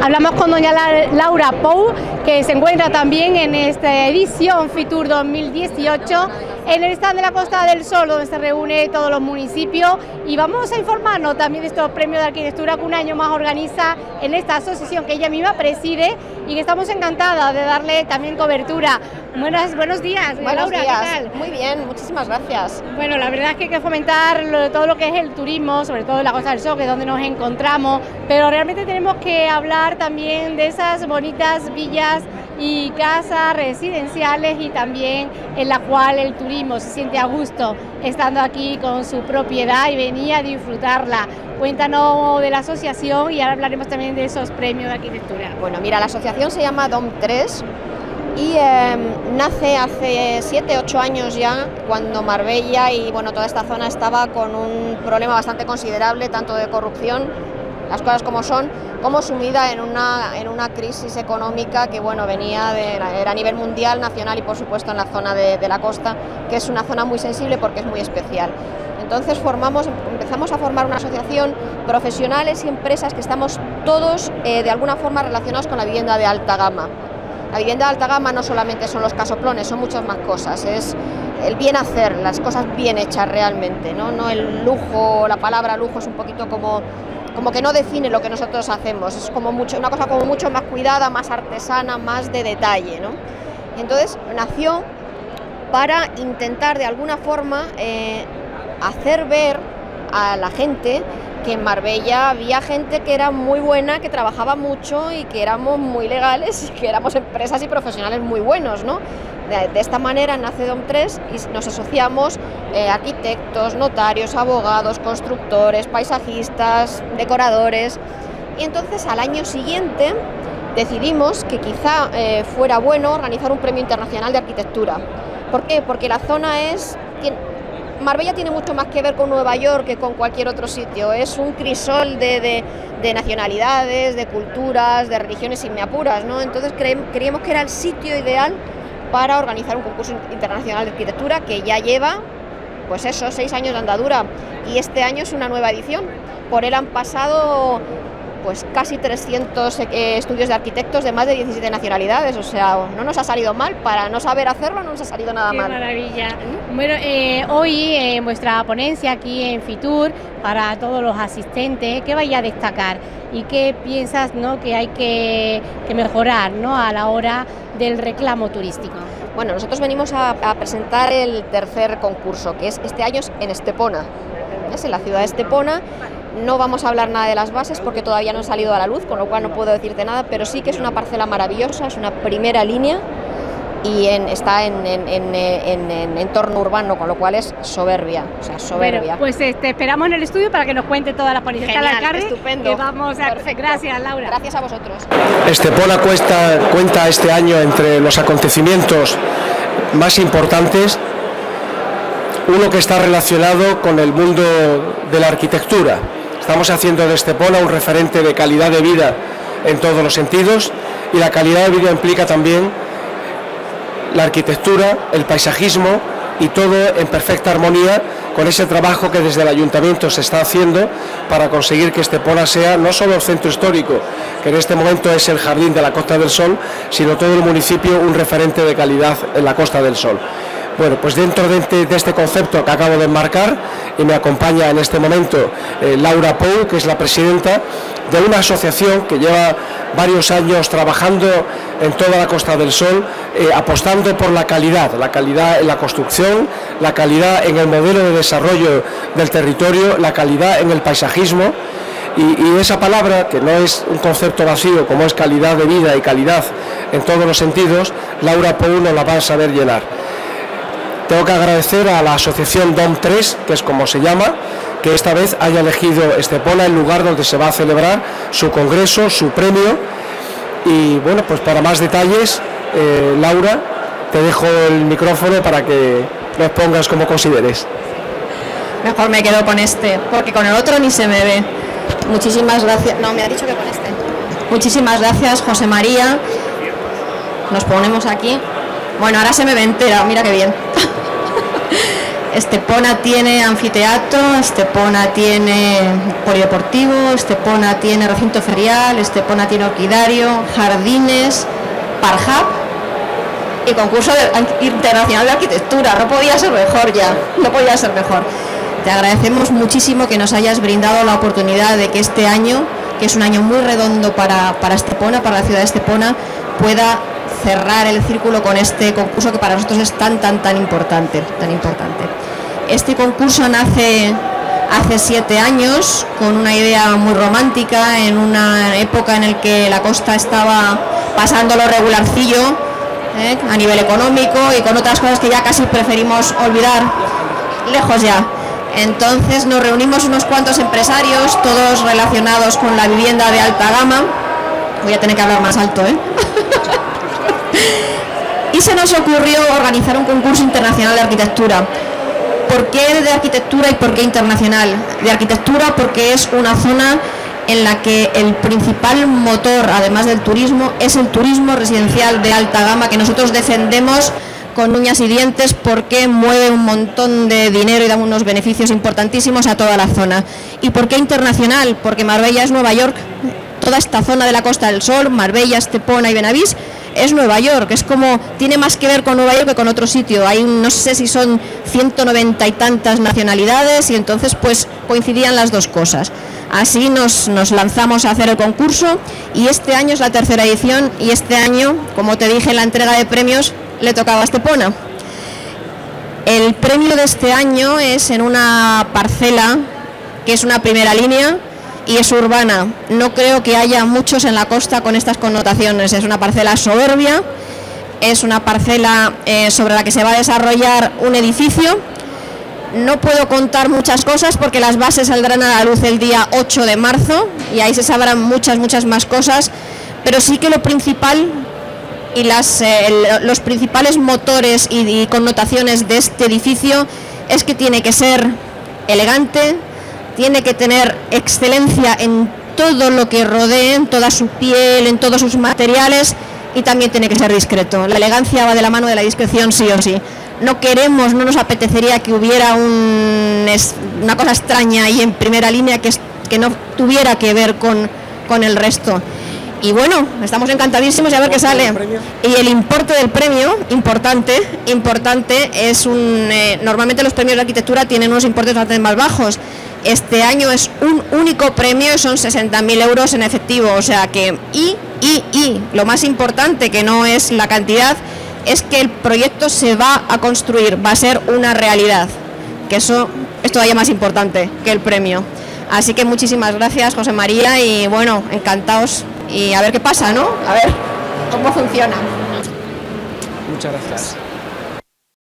Hablamos con doña Laura Pou, que se encuentra también en esta edición Fitur 2018 en el stand de la Costa del Sol, donde se reúne todos los municipios, y vamos a informarnos también de estos premios de arquitectura que un año más organiza en esta asociación que ella misma preside y que estamos encantadas de darle también cobertura. Buenos días, Buenos Laura, días. ¿qué tal? Muy bien, muchísimas gracias. Bueno, la verdad es que hay que fomentar todo lo que es el turismo, sobre todo en la Costa del Sol, que es donde nos encontramos, pero realmente tenemos que hablar también de esas bonitas villas y casas residenciales y también en la cual el turismo se siente a gusto estando aquí con su propiedad y venir a disfrutarla. Cuéntanos de la asociación y ahora hablaremos también de esos premios de arquitectura. Bueno, mira, la asociación se llama DOM3 y nace hace 7-8 años ya, cuando Marbella y bueno, toda esta zona estaba con un problema bastante considerable, tanto de corrupción, las cosas como son, como sumida en una crisis económica que bueno, era a nivel mundial, nacional y por supuesto en la zona de la costa, que es una zona muy sensible porque es muy especial. Entonces empezamos a formar una asociación, profesionales y empresas que estamos todos de alguna forma relacionados con la vivienda de alta gama. La vivienda de alta gama no solamente son los casoplones, son muchas más cosas, es el bien hacer, las cosas bien hechas realmente, no el lujo, la palabra lujo es un poquito como que no define lo que nosotros hacemos, es como una cosa como mucho más cuidada, más artesana, más de detalle, ¿no? Entonces nació para intentar de alguna forma hacer ver a la gente que en Marbella había gente que era muy buena, que trabajaba mucho y que éramos muy legales y que éramos empresas y profesionales muy buenos, ¿no? De esta manera nace DOM3 y nos asociamos arquitectos, notarios, abogados, constructores, paisajistas, decoradores, y entonces al año siguiente decidimos que quizá fuera bueno organizar un premio internacional de arquitectura. ¿Por qué? Porque la zona Marbella tiene mucho más que ver con Nueva York que con cualquier otro sitio, es un crisol de nacionalidades, de culturas, de religiones, si me apuras, ¿no? Entonces creíamos que era el sitio ideal para organizar un concurso internacional de arquitectura que ya lleva, pues eso, 6 años de andadura, y este año es una nueva edición. Por él han pasado pues casi 300 estudios de arquitectos de más de 17 nacionalidades, o sea, no nos ha salido mal, para no saber hacerlo no nos ha salido nada mal. ¡Qué maravilla! Bueno, hoy en vuestra ponencia aquí en Fitur, para todos los asistentes, ¿qué vais a destacar? ¿Y qué piensas, ¿no?, que hay que mejorar, ¿no?, a la hora del reclamo turístico? Bueno, nosotros venimos a presentar el tercer concurso, que es este año en Estepona, es en la ciudad de Estepona. No vamos a hablar nada de las bases porque todavía no han salido a la luz, con lo cual no puedo decirte nada, pero sí que es una parcela maravillosa, es una primera línea y está en entorno urbano, con lo cual es soberbia, o sea, soberbia. Bueno, pues te esperamos en el estudio para que nos cuente todas las ponencias. Genial, estupendo. Perfecto. Gracias, Laura. Gracias a vosotros. Estepona cuenta este año entre los acontecimientos más importantes uno que está relacionado con el mundo de la arquitectura. Estamos haciendo de Estepona un referente de calidad de vida en todos los sentidos, y la calidad de vida implica también la arquitectura, el paisajismo y todo en perfecta armonía con ese trabajo que desde el ayuntamiento se está haciendo para conseguir que Estepona sea no solo el centro histórico, que en este momento es el jardín de la Costa del Sol, sino todo el municipio un referente de calidad en la Costa del Sol. Bueno, pues dentro de este concepto que acabo de enmarcar, y me acompaña en este momento Laura Pou, que es la presidenta de una asociación que lleva varios años trabajando en toda la Costa del Sol, apostando por la calidad en la construcción, la calidad en el modelo de desarrollo del territorio, la calidad en el paisajismo. Y esa palabra, que no es un concepto vacío como es calidad de vida y calidad en todos los sentidos, Laura Pou nos la va a saber llenar. Tengo que agradecer a la asociación DOM3, que es como se llama, que esta vez haya elegido Estepona el lugar donde se va a celebrar su congreso, su premio. Y bueno, pues para más detalles, Laura, te dejo el micrófono para que lo pongas como consideres. Mejor me quedo con este, porque con el otro ni se me ve. Muchísimas gracias. No, me ha dicho que con este. Muchísimas gracias, José María. Nos ponemos aquí. Bueno, ahora se me ve entera, mira qué bien. Estepona tiene anfiteatro, Estepona tiene polideportivo, Estepona tiene recinto ferial, Estepona tiene orquidario, jardines, Parhab y concurso internacional de arquitectura. No podía ser mejor ya, no podía ser mejor. Te agradecemos muchísimo que nos hayas brindado la oportunidad de que este año, que es un año muy redondo para Estepona, para la ciudad de Estepona, pueda cerrar el círculo con este concurso que para nosotros es tan importante. Este concurso nace hace 7 años con una idea muy romántica, en una época en la que la costa estaba pasando lo regularcillo a nivel económico y con otras cosas que ya casi preferimos olvidar, lejos ya. Entonces nos reunimos unos cuantos empresarios, todos relacionados con la vivienda de alta gama. Voy a tener que hablar más alto, Y se nos ocurrió organizar un concurso internacional de arquitectura. ¿Por qué de arquitectura y por qué internacional? De arquitectura porque es una zona en la que el principal motor, además del turismo, es el turismo residencial de alta gama que nosotros defendemos con uñas y dientes porque mueve un montón de dinero y da unos beneficios importantísimos a toda la zona. ¿Y por qué internacional? Porque Marbella es Nueva York. Toda esta zona de la Costa del Sol, Marbella, Estepona y Benavís, es Nueva York. Es como, tiene más que ver con Nueva York que con otro sitio. Hay, no sé si son 190 y tantas nacionalidades y entonces pues coincidían las dos cosas. Así nos lanzamos a hacer el concurso y este año es la 3ª edición y este año, como te dije en la entrega de premios, le tocaba a Estepona. El premio de este año es en una parcela que es una primera línea y es urbana. No creo que haya muchos en la costa con estas connotaciones. Es una parcela soberbia, es una parcela sobre la que se va a desarrollar un edificio. No puedo contar muchas cosas porque las bases saldrán a la luz el día 8 de marzo y ahí se sabrán muchas más cosas, pero sí que lo principal y los principales motores y connotaciones de este edificio es que tiene que ser elegante, tiene que tener excelencia en todo lo que rodee, en toda su piel, en todos sus materiales y también tiene que ser discreto. La elegancia va de la mano de la discreción sí o sí. No nos apetecería que hubiera una cosa extraña ahí en primera línea que no tuviera que ver con el resto. Y bueno, estamos encantadísimos de ver qué sale. Y el importe del premio, importante, es normalmente los premios de arquitectura tienen unos importes bastante más bajos. Este año es un único premio y son 60.000 euros en efectivo. O sea que, y lo más importante, que no es la cantidad, es que el proyecto se va a construir, va a ser una realidad. Que eso es todavía más importante que el premio. Así que muchísimas gracias, José María, y bueno, encantados. Y a ver qué pasa, ¿no? A ver cómo funciona. Muchas gracias.